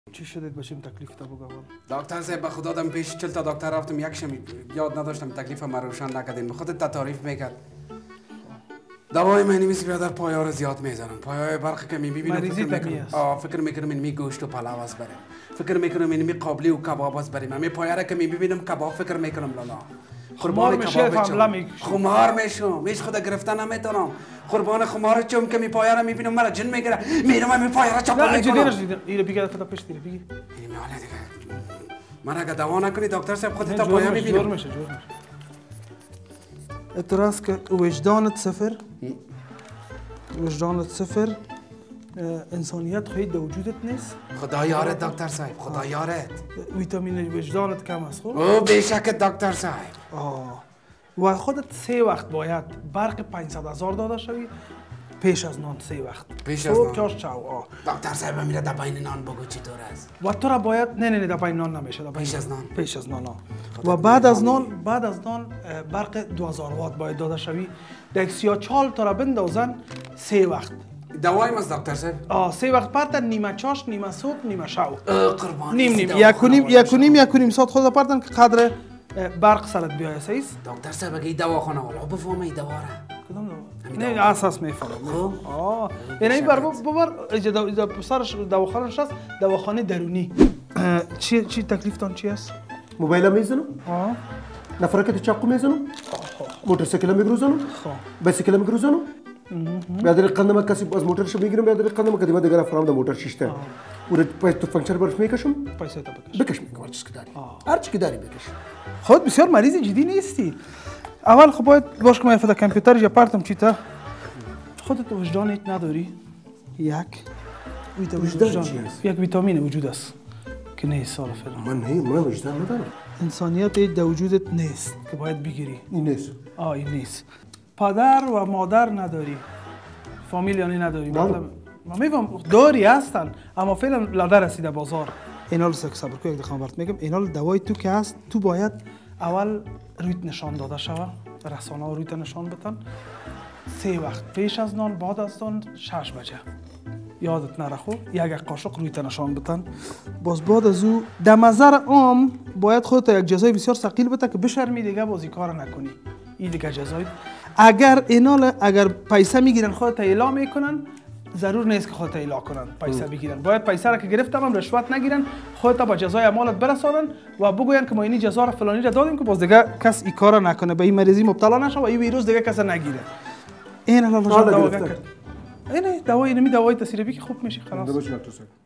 چی شدید باشیم تکلیف تا بگم؟ دکتر صاحب به خدا دم پیش 40 تا دکتر رفتم یکشم یاد نداشتم تکلیف ما روشن نکردین خودت تعریف میکرد دوای من مثل برادر پایه رو زیاد میزنم پایه برق که میبینم فکر میکنم این گوشت و پلاو است بریم فکر میکنم این قابلی و کباب است بریم من پایه را که میبینم کباب فکر میکنم لالا خمار میشه فهملا خمار میشم هیچ خود گرفتن نمیتونم قربان خمار چم که می پایه را میبینم مرا جن میگیره میرم من پایه را چاپ میکنم اینو بگید تا پیش دیگه بگی این حالا دیگه من اگه دوا نکنی دکتر صاحب خودت تا پایه میبینم جور میشه اعتراض که وجدانت صفر وجدانت صفر انسانیت خیلی در وجودت نیست خدا یارت دکتر صاحب خدا یارت ویتامین وجدانت کم است خب او بیشک دکتر صاحب و خودت 3 وقت باید برق 500,000 داده شوی پیش از نان 3 وقت پیش از نان چاش چاو دکتر صاحب میره در پایین نان بگو چطور است و تو را باید نه در پایین نان نمیشه پیش از نان و بعد از نان برق 2000 وات باید داده شوی در 34 تا را بندازن 3 وقت دوای ماست دکتر صاحب 3 وقت پرت نیمه چاش نیمه صبح نیمه شب قربان نیم یک و نیم ساعت خود پرتن که قدر برق سرت بیایه سیست دکتر صاحب اگه دواخانه والا بفهمه ای دوا را کدام دوا؟ نه اساس میفهمم یعنی ببر سرش دواخانه نشست دواخانه درونی چی تکلیفتان چی است؟ موبایل میزنم نفرکت چاقو میزنم موتورسیکل میگروزنم بایسیکل میگروزنم بعد قدم کسی از موتورش میگیرم بعد قدم کدیما دیگر افرام در موتور شیشته و تو فانکشن برش میکشم پیسه تا بکش میگم هر چی که داری بکش خود بسیار مریض جدی نیستی اول خب باید باش که من فدا کامپیوتر یا پرتم چی تا خودت وجدانت نداری یک ویتامین وجود است که نیست سال فعلا من وجدان ندارم انسانیت در وجودت نیست که باید بگیری این نیست این نیست پدر و مادر نداری فامیلیانی نداری مطلب ما میگم داری هستن اما فعلا لده رسیده بازار اینا رو صبر کو یک دقیقه برات میگم اینا دوای تو که هست تو باید اول رویت نشان داده شوه رسانه ها رویت نشان بدن 3 وقت پیش از نان بعد از نان 6 بجه یادت نره خو یک قاشق رویت نشان بدن باز بعد از او در نظر عام باید خودت یک جزای بسیار ثقیل بده که بشرمی دیگه بازی کار نکنی این دیگه جزای اگر پیسه میگیرن خودت اعلام میکنن ضرور نیست که خودت اعلام کنن پیسه بگیرن باید پیسه را که گرفتم هم رشوت نگیرن خودت با جزای اعمالت برسانن و بگوین که ما این جزا را فلانی را دادیم که باز دیگه کس این کارا نکنه به این مریضی مبتلا نشه و این ویروس دیگه کس نگیره این الان دوا گرفت این دوای تصریبی که خوب میشه خلاص